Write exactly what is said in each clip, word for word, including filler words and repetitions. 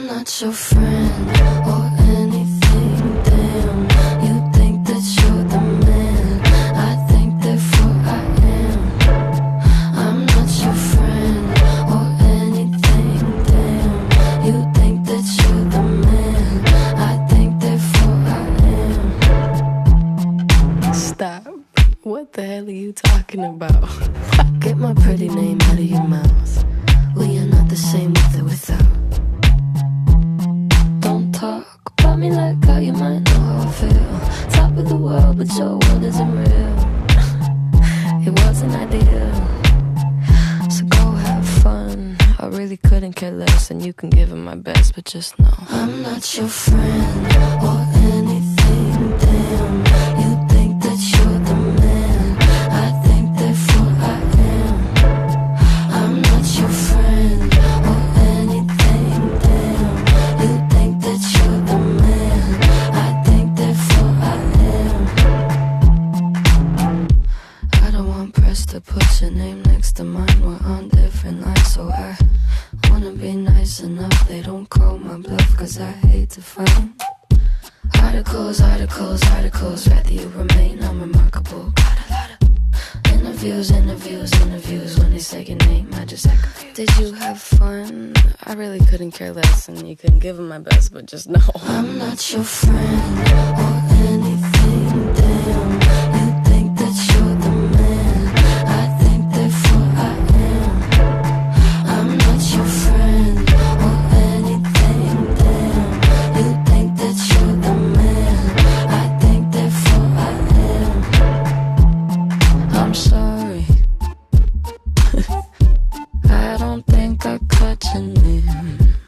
I'm not your friend or anything, damn. You think that you're the man, I think therefore I am. I'm not your friend or anything, damn. You think that you're the man, I think therefore I am. Stop. What the hell are you talking about? Get my pretty name out of your mouth. We are not the same with or without. Don't talk about me like how you might know how I feel. Top of the world, but your world isn't real. It wasn't ideal. So go have fun. I really couldn't care less, and you can give it my best, but just know I'm not your friend or anything, damn. You think that you're the man, I think therefore I am. I'm not your friend or anything, damn. You think that you're the man, I think therefore I am. I don't want press to put your name next to mine. We're on different lines, so I wanna be nice enough they don't call my bluff, cause I hate to find articles, articles, articles. Rather you remain unremarkable. Got a lot of interviews, interviews, interviews. When they say your name, I just act confused. Did you have fun? I really couldn't care less, and you couldn't give it my best, but just know I'm not your friend or anything, damn. You think that you're the man, I think therefore I am. I'm not your friend or anything, damn. You think that you're the man, I think therefore I am. I'm sorry. I don't think I caught your name.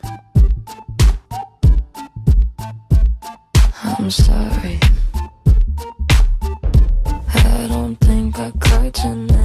I'm sorry. I don't think I caught your name.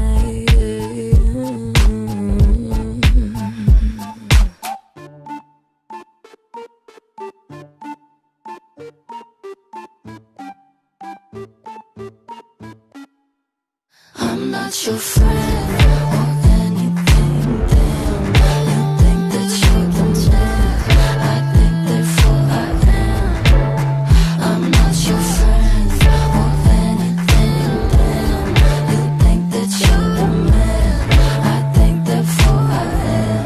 I'm not your friend or anything, damn. You think that you're the man, I think therefore I am. I'm not your friend or anything, damn. You think that you're the man, I think therefore I am.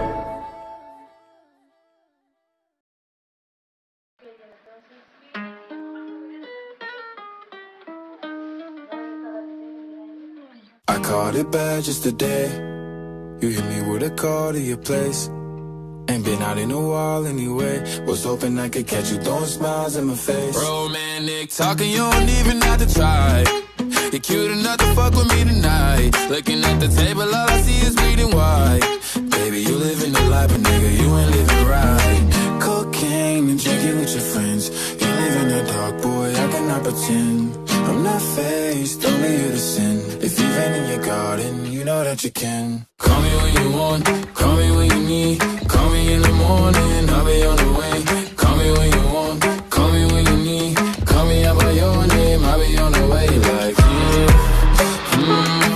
I caught it bad just today. You hit me with a call to your place. Ain't been out in a while anyway. Was hoping I could catch you throwing smiles in my face. Romantic talking, you don't even have to try. You're cute enough to fuck with me tonight. Looking at the table, all I see is reading white. Baby, you living the life, but nigga, you ain't living right. Cocaine and drinking with your friends. You live in the dark, boy, I cannot pretend. I'm not faced, only you to sin. If you've been in your garden, you know that you can. Call me when you want, call me when you need. Call me in the morning, I'll be on the way. Call me when you want, call me when you need. Call me out by your name, I'll be on the way. Like, mm, mm,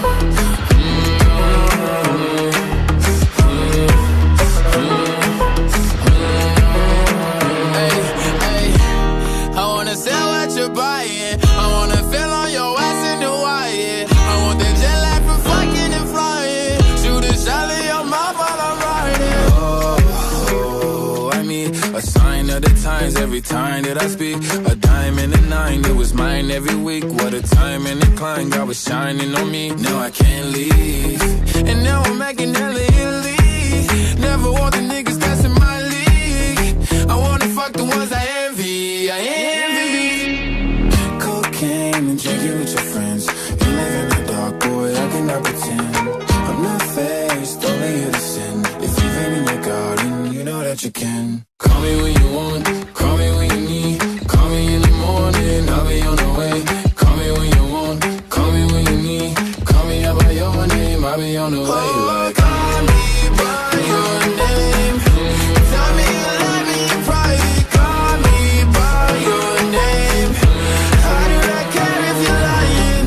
mm, hey, hey, I wanna sell what you're buying. I wanna feel on your ass in the wire. I want that jet lag from fucking and flying. Shoot a shot in your mouth while I'm riding. Oh, I mean, a sign of the times every time that I speak. A dime and a nine, it was mine every week. What a time and a climb, God was shining on me. Now I can't leave, And now I'm making hella Italy. Never want the niggas that's in my league. I wanna fuck the ones I envy. I envy. cocaine and drinking with your friends. You live in the dark, boy, I cannot pretend. I'm not faced, only you to sin. If you've been in your garden, you know that you can. Call me when you want, call me when you need. Call me in the morning, I'll be on the way. Call me when you want, call me when you need. Call me out by your name, I'll be on the way. Like, call me by your name. Tell me you love me in private. Call me by your name. How do I care if you're lying?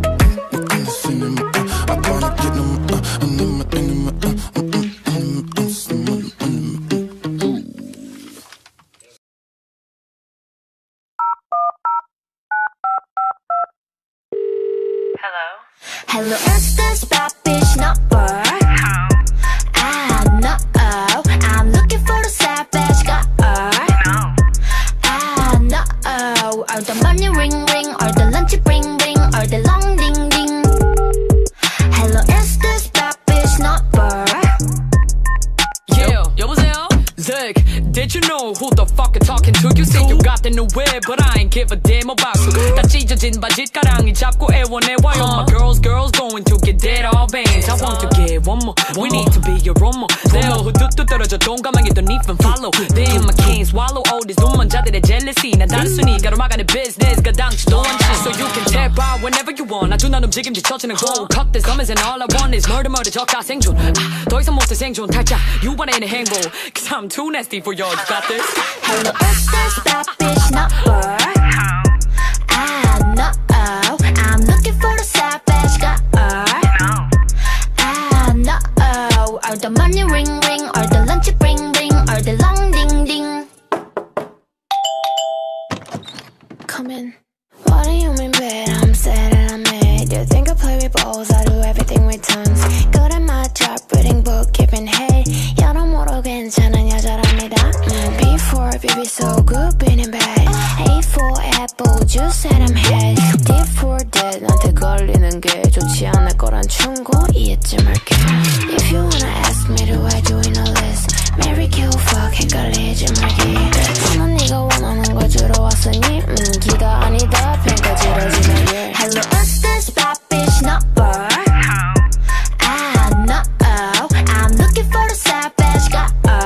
In the cinema, uh, I wanna get them, uh, in the, in the, uh, mm, mm, mm, mm, Hello, is this bad bitch number? Ah, no, I'm looking for the savage girl. Ah, no, are the money ring ring, or the lunch bring bring, or the long ding ding? Hello, is this bad bitch number? Yeah, 여보세요? Look, did you know who the fuck you're talking to? You say you got the new whip, but I ain't give a damn about you. 다 찢어진 바짓가랑이 잡고 애원해와요. My girls, girls going to get dead all veins. I want to get one more, we need to be your one more. 내 후두두 떨어져 동감하게 don't even follow. Then my king swallow all these 눈먼자들의 jealousy. 난 단순히 가로막아내 business 가당치도 않지. So you can tap out whenever you want. 아주 난 움직임 지쳐지는 go. Cut this comments and all I want is murder murder 저가 생존. 아, 더 이상 못해 생존 탈자 유발에는 행복. Cause I'm too nasty for y'all, you got this? Hello, is this bad bitch number? Ah, no, I'm looking for the savage girl. Ah, no, are the money ring ring, or the lunch bring bring, or the long ding ding? Come in. What do you mean, babe? I'm sad and I'm mad. You think I play with balls? I do everything with tongues. Good at my job, reading book, keeping head. 여러모로 괜찮은 여자랍니다. mm, B for baby, so good, being in bed. A for apple, juice and I'm head. D for dead, 나한테 걸리는 게 좋지 않을 거란 충고 이해쯤 할게. If you wanna ask me to add you in a list, Mary kill fuck 헷갈리지 말게. 저는 네가 원하는 걸 주러 왔으니 음, 기가 아니다 평가지러지 말게. Hello, is this bad bitch number? Ah, no, I'm looking for the savage girl.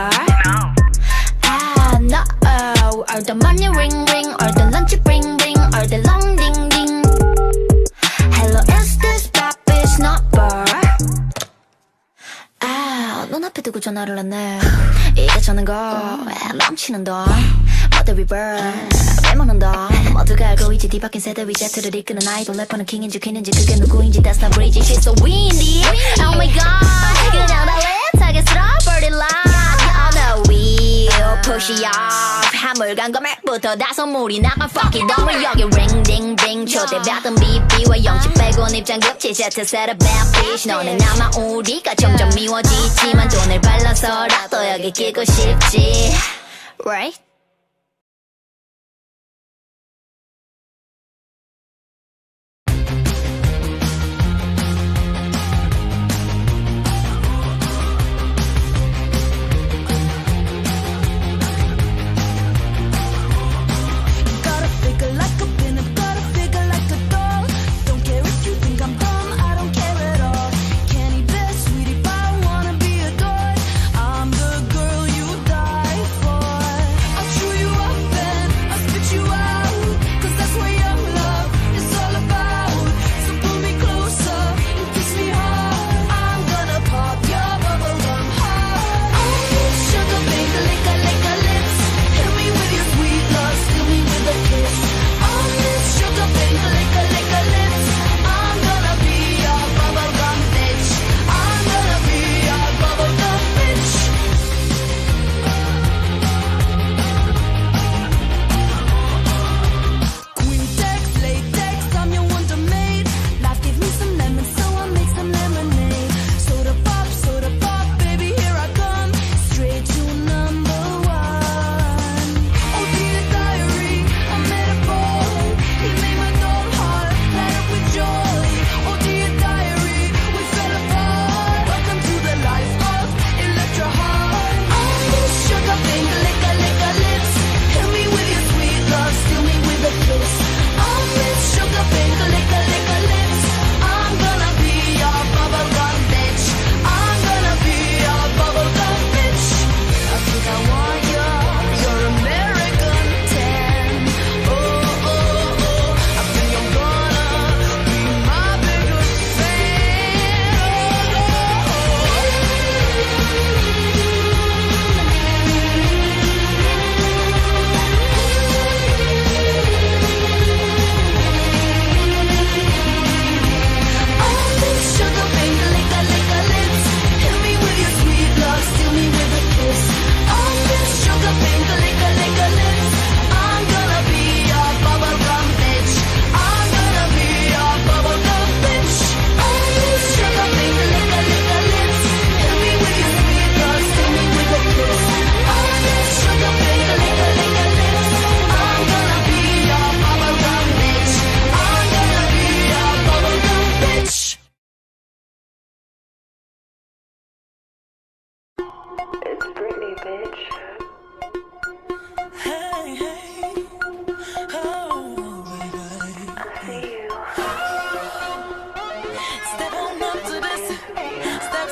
Ah, no, are the money ring ring, or the lunch bring bring, or the long ding ding? Hello, is this bad bitch number? 아, 눈앞에 두고 전화를 했네. 이게 저는 거 넘치는 돈 모두 reverse 빼먹는 돈 모두가 알고 있지 뒤바뀐 세대 위제트를 이끄는 아이돌 래퍼는 킹인지 퀸인지 그게 누구인지 that's not bridge she's so windy oh my god 그냥 다 랩하겠어 bird line on the wheel push it off 화물간 금액부터 다 선물이 나가 fuck it 너무 여기 ring ding ring 초대받은 비비와 영치 빼곤 입장 급치 제트 세트 bad bitch 너는 아마 우리가 점점 미워지지만 돈을 발라서라도 여기 끼고 싶지 right?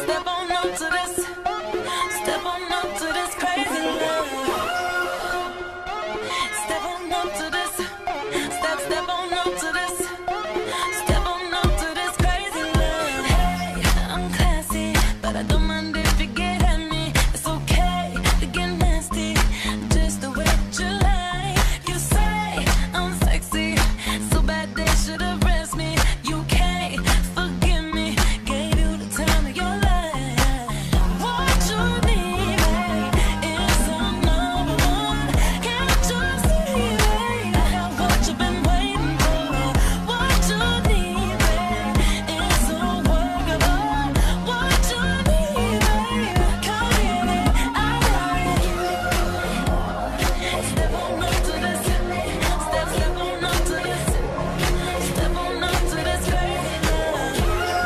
step on up to this. Step on up to this crazy love. Step on up to this. Step, step on up to this. Step on up to this crazy love. Hey, I'm classy, but I don't mind if you get at me. It's okay to get nasty, just the way that you like. You say I'm sexy, so bad they should arrest me. You can't forgive me, gave you the time of your life. What you need, babe, is some number one. Can't you see, babe, I got what you've been waiting for. What you need, babe, is some workable. What you need, babe, come get it, I like it. Step on up to this. Step, step on up to this. Step on up to this crazy love.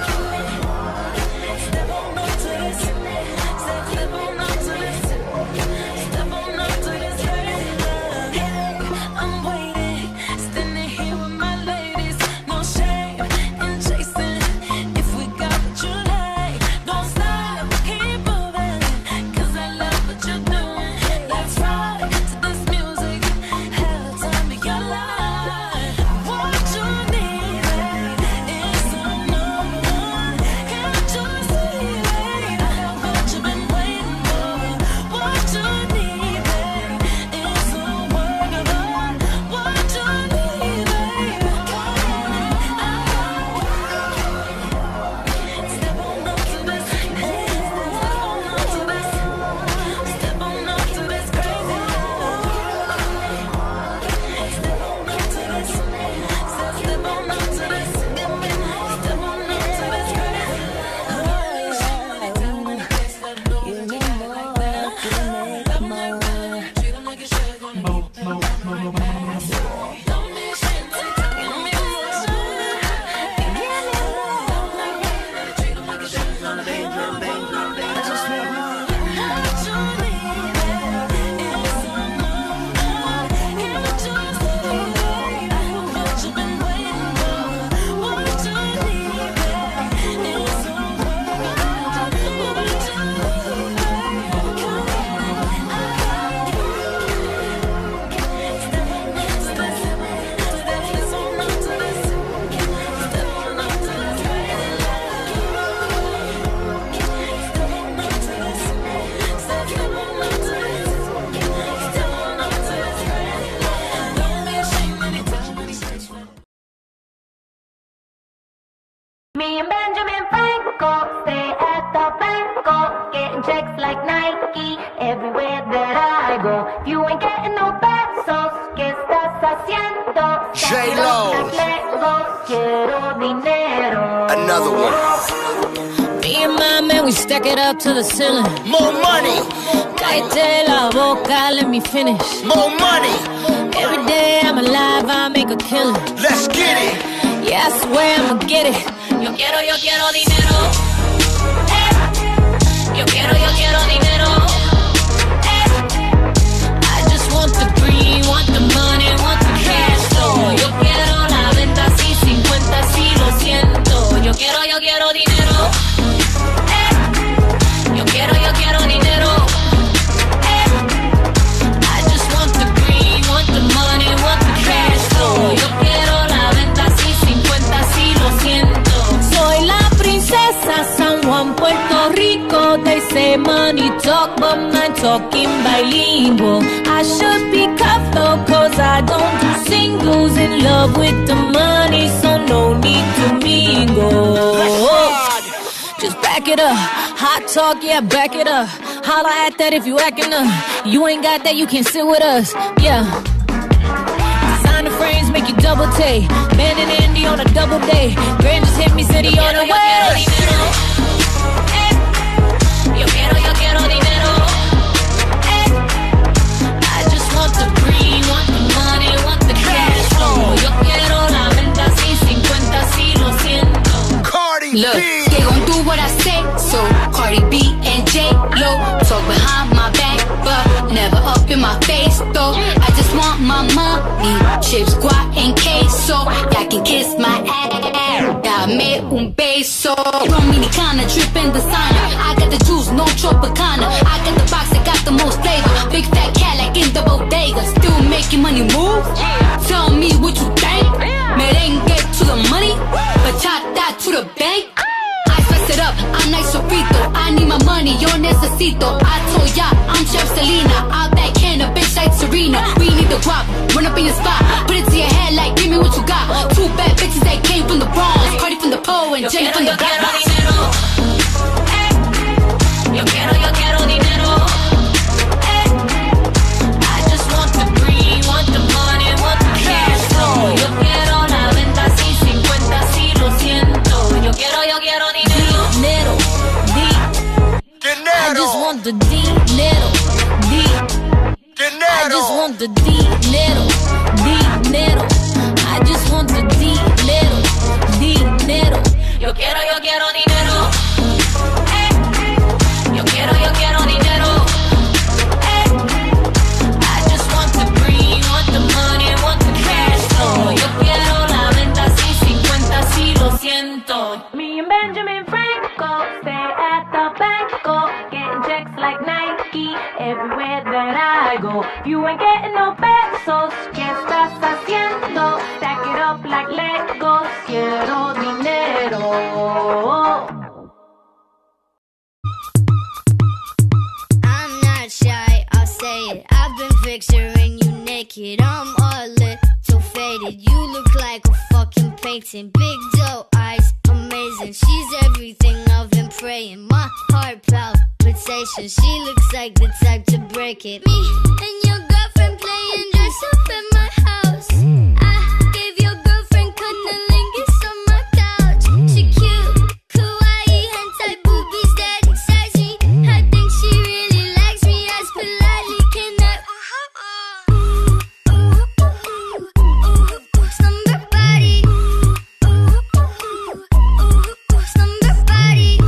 Step on up to this. Step, step on up to this. Step on up to this crazy love. Hey, I'm waiting, standing here with my ladies. No shame in chasing. If we got what you like, don't stop, keep moving. Cause I love what you're doing. Let's rock to this music. Have the time of your life. What you need, babe, is some number one. Can't you see, babe, I got what you've been waiting for. What you need, babe, is some workable. What you need, babe, come on, I step on up to this. Step on up to this. Step on up to this crazy love. Step on up to this. Step, step on up to this. Step on up to this crazy Me and Benjamin Franco stay at the Banco, getting checks like Nike everywhere that I go. If you ain't getting no pesos, ¿qué estás haciendo? J-Lo. Quiero dinero. Another one. Me and my man, we stack it up to the ceiling. More money. Cállate la boca, let me finish. More money. Every day I'm alive, I make a killing. Let's get it. Yeah, I swear I'ma get it. Yo quiero, yo quiero dinero. Eh. Yo quiero, yo quiero dinero. Eh. I just want the green, want the money, want the cash flow. Yo quiero la venta, sí, cincuenta, sí, lo siento. Yo quiero, yo quiero dinero. Eh. Yo quiero, yo quiero dinero. Eh. I just want the green, want the money, want the cash flow. Yo quiero la venta, sí, cincuenta, sí, lo siento. Soy la princesa San Juan, Puerto Rico. They say money talk, but my talking bilingual. I should be cuffed though, cause I don't do singles. In love with the money, so no need to mingle. Just back it up, hot talk, yeah, back it up. Holla at that if you acting up. You ain't got that, you can sit with us, yeah. Designer frames make you double take. Man and Andy on a double day. Grand just hit me, city on the way. Yo quiero, yo quiero dinero. Eh. I just want the green, want the money, want the cash flow. Yo quiero la venta, sí, cincuenta, sí, lo siento. Cardi Look, B. they gon' do what I say, so Cardi B and J-Lo talk behind my back, but never up in my face, though. I just want my money, chips, guac, and queso. Y'all can kiss my ass. Got dame un beso. Dominicana, drip in designer. I got the juice, no Tropicana. I got the box that got the most flavor. Big fat cat like in the bodega. Still making money move? Tell me what you think. Merengue to the money, bachata to the bank. I spice it up, I'm nice sofrito. I need my money, yo necesito. I told ya, I'm Chef Selena. I'll backhand a bitch like Serena. We need the guap, run up in your spot. Put it to your head like, give me what you got. Two bad bitches that came from the Bronx. Cardi from the pole and Jay from the block. Yo quiero, yo quiero dinero. Eh. I just want the green, want the money, want the cash flow. Yo quiero la venta sin cincuenta, si lo siento. Yo quiero, yo quiero dinero. Dinero, di. I just want the dinero, di. I just want the dinero, dinero. I just want the dinero, dinero. Yo quiero, yo quiero dinero. Yo quiero, yo quiero dinero. Eh. I just want the green, want the money, want the cash flow. Yo quiero la venta sin cincuenta, si lo siento. Me and Benjamin Franco stay at the banco, getting checks like Nike everywhere that I go. You ain't getting no pesos, ¿qué estás haciendo? Stack it up like Legos, quiero dinero. Shy, I'll say it. I've been picturing you naked. I'm a little faded. You look like a fucking painting. Big doe eyes, amazing. She's everything I've been praying. My heart palpitation. She looks like the type to break it. Me and your girlfriend playing dress up at my house. I gave your girlfriend cunnilingus on my couch. She cute, kawaii, hentai boobies that excite me. I think she really likes me as politely can I. Slumber body, slumber body,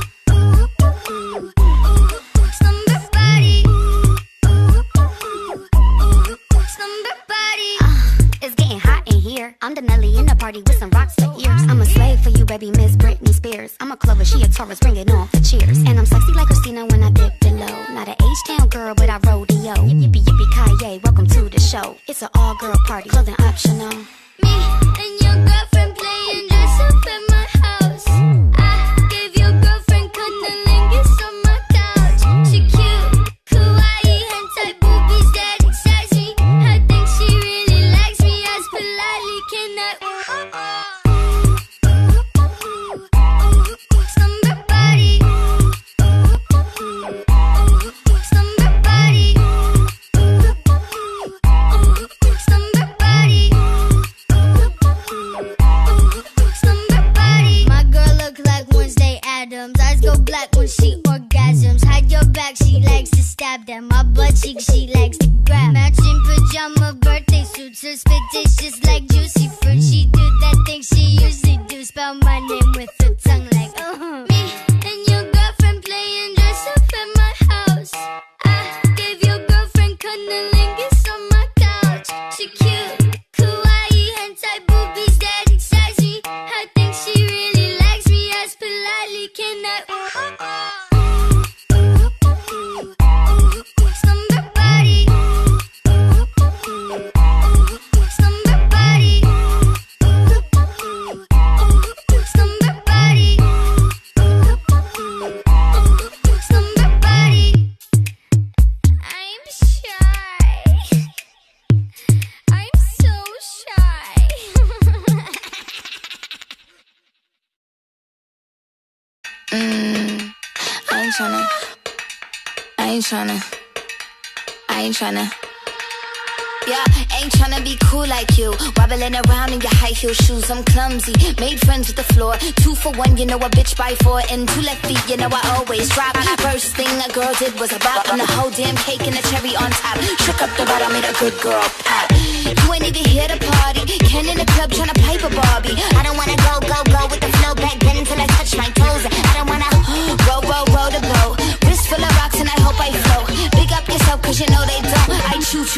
slumber body, slumber body. Uh, it's getting hot in here. I'm the Nelly in the party with some rocks for ears. I'm a slave for you, baby, Miss Britney Spears. I'm a Clover, she a Taurus, bring it on for cheers. And I'm sexy like Christina when I dip below. Not an H-town girl, but I rodeo. Yippee yippee Kaye, welcome to the show. It's an all-girl party, clothing optional. Me and your girlfriend playing dress up at my house. I gave your girlfriend cunnilingus on my couch. She cute, kawaii, hentai boobies that excite me. I think she really likes me as politely can I. Slumber body, slumber body, slumber body, slumber body. My girl look like Wednesday Addams. Eyes go black when she orgasms. Hide your back, she likes to stab them. My butt cheek, she likes to grab. Matching pajama birthday suits. Her spit tastes just like juicy fruit. She do that thing she usually do. Spell my name with her tongue like uh-huh. Me and your girlfriend playing dress up at my house. I gave your girlfriend cunnilingus on my couch. She cute, kawaii, hentai boobies that excite me. I think she really likes me as politely can I. Slumber body, slumber body, slumber body, slumber body. I'm shy. I'm so shy. Mm, I ain't tryna, I ain't tryna, I ain't tryna. Yeah, ain't tryna be cool like you. Wobbling around in your high heel shoes, I'm clumsy. Made friends with the floor. Two for one, you know a bitch by four. And two left feet, you know I always drop. First thing a girl did was a bop. And the whole damn cake and the cherry on top. Shook up the bottom, made a good girl pop. You ain't even here to party. Ken in the club tryna pipe a Barbie. I don't wanna go, go, go with the flow back then until I touch my toes. I don't wanna roll, roll, roll the boat. Wrist full of rocks and I hope I float. Big up yourself cause you know they don't. I choo choo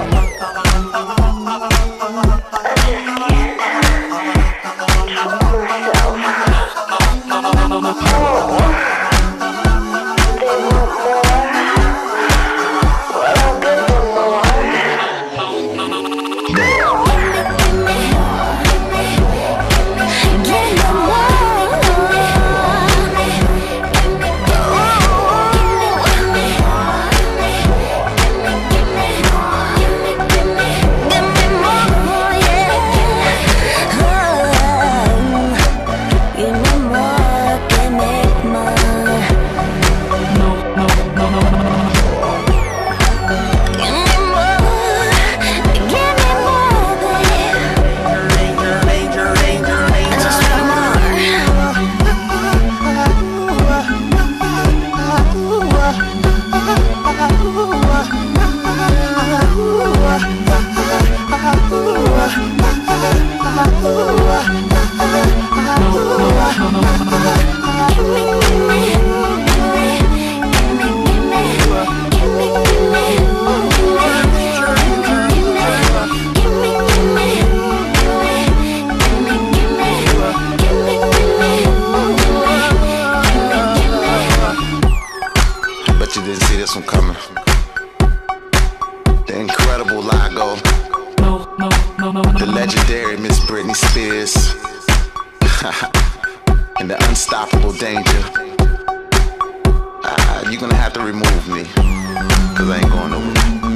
They want more. this one coming. The incredible Lago. The legendary Miss Britney Spears. And the unstoppable Danger. Uh, you're gonna have to remove me, cause I ain't going nowhere.